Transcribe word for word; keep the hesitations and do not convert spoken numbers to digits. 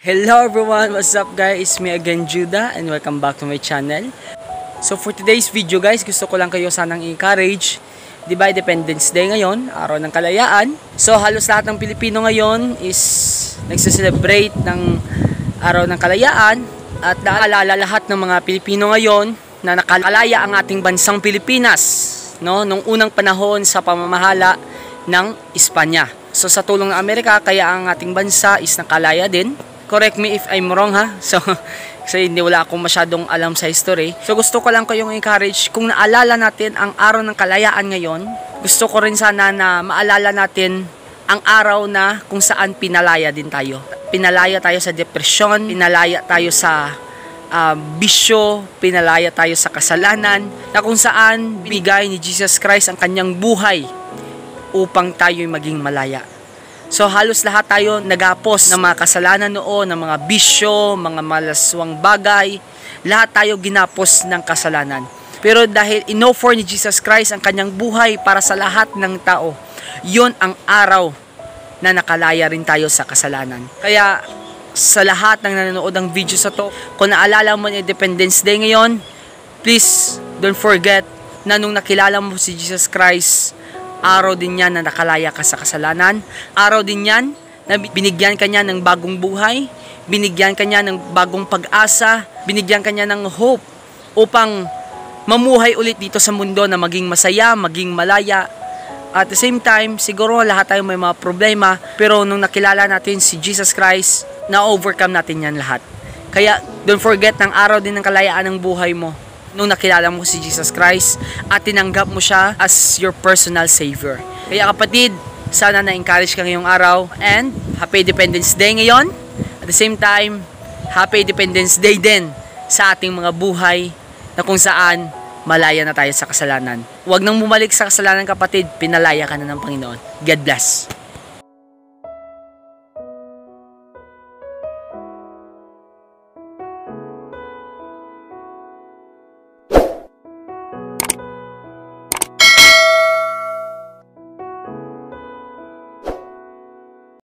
Hello everyone, what's up guys? It's me again, Judah, and welcome back to my channel. So for today's video guys, gusto ko lang kayo sanang encourage. Diba, Independence Day ngayon, araw ng kalayaan. So halos lahat ng Pilipino ngayon is nagse-celebrate ng araw ng kalayaan. At naalala lahat ng mga Pilipino ngayon na nakalaya ang ating bansang Pilipinas, no, nung unang panahon sa pamamahala ng Espanya. So sa tulong ng Amerika, kaya ang ating bansa is nakalaya din. Correct me if I'm wrong ha. So kasi hindi wala akong masyadong alam sa history. So gusto ko lang kayong encourage, kung naalala natin ang araw ng kalayaan ngayon, gusto ko rin sana na maalala natin ang araw na kung saan pinalaya din tayo. Pinalaya tayo sa depresyon, pinalaya tayo sa uh, bisyo, pinalaya tayo sa kasalanan, na kung saan bigay ni Jesus Christ ang kanyang buhay upang tayo'y maging malaya. So halos lahat tayo nagapos ng mga kasalanan noon, ng mga bisyo, mga malaswang bagay. Lahat tayo ginapos ng kasalanan. Pero dahil inoffer ni Jesus Christ ang kanyang buhay para sa lahat ng tao, yun ang araw na nakalaya rin tayo sa kasalanan. Kaya sa lahat ng nanonood ng video sa to, kung naalala mo ni Independence Day ngayon, please don't forget na nung nakilala mo si Jesus Christ, araw din yan na nakalaya ka sa kasalanan. Araw din yan na binigyan ka niya ng bagong buhay, binigyan ka niya ng bagong pag-asa, binigyan ka niya ng hope upang mamuhay ulit dito sa mundo na maging masaya, maging malaya. At the same time, siguro lahat tayo may mga problema, pero nung nakilala natin si Jesus Christ, na-overcome natin yan lahat. Kaya don't forget ng araw din ng kalayaan ng buhay mo nung nakilala mo si Jesus Christ at tinanggap mo siya as your personal Savior. Kaya kapatid, sana na-encourage ka ngayong araw, and Happy Independence Day ngayon. At the same time, Happy Independence Day din sa ating mga buhay na kung saan malaya na tayo sa kasalanan. Huwag nang bumalik sa kasalanan kapatid, pinalaya ka na ng Panginoon. God bless.